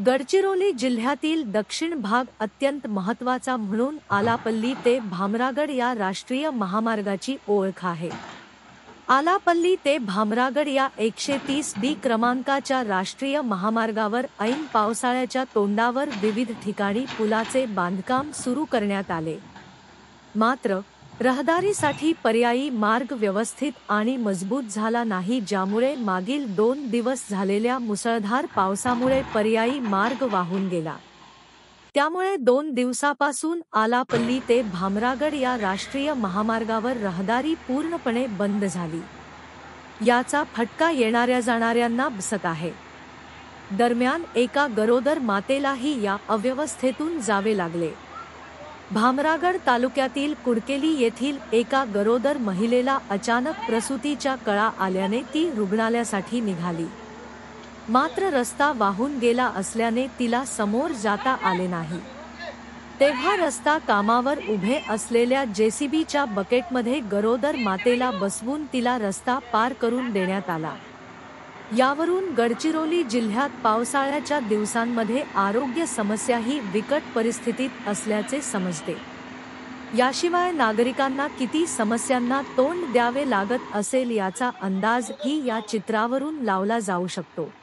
गडचिरोली जिल्ह्यातील दक्षिण भाग अत्यंत महत्त्वाचा म्हणून आलापल्ली ते भामरागड या राष्ट्रीय महामार्गाची ओळख आहे। आलापल्ली ते भामरागड या 130B क्रमांकाच्या राष्ट्रीय महामार्गावर ऐन पावसाळ्याच्या तोंडावर विविध ठिकाणी पुलाचे बांधकाम सुरू करण्यात आले। मात्र रहदारीसाठी पर्यायी मार्ग व्यवस्थित आणि मजबूत झाला नाही, ज्यामुळे मागील 2 दिवस झालेल्या मुसळधार पावसामुळे पर्यायी मार्ग वाहून गेला। त्यामुळे 2 दिवसापासून आलापल्ली ते भामरागड या राष्ट्रीय महामार्गावर रहदारी पूर्णपणे बंद झाली। याचा फटका येणाऱ्या जाणाऱ्यांना बसत आहे। दरम्यान एका गरोदर मातेलाही या अव्यवस्थेतून जावे लागले। भामरागड तालुक्यातील कुडकेली येथील एका गरोदर महिलेला अचानक प्रसूतीच्या कळा आल्याने ती रुग्णालयासाठी निघाली। मात्र रस्ता वाहून गेला असल्याने तिला समोर जाता आले नाही। तेव्हा रस्ता कामावर उभे असलेल्या JCBच्या बकेटमध्ये गरोदर मातेला बसवून तिला रस्ता पार करून देण्यात आला। यावरून गडचिरोली जिल्ह्यात पावसाळ्याच्या दिवसांमध्ये आरोग्य समस्याही बिकट परिस्थितीत असल्याचे समजते। याशिवाय नागरिकांना किती समस्यांना तोंड द्यावे लागत असेल याचा अंदाज ही या चित्रावरून लावला जाऊ शकतो।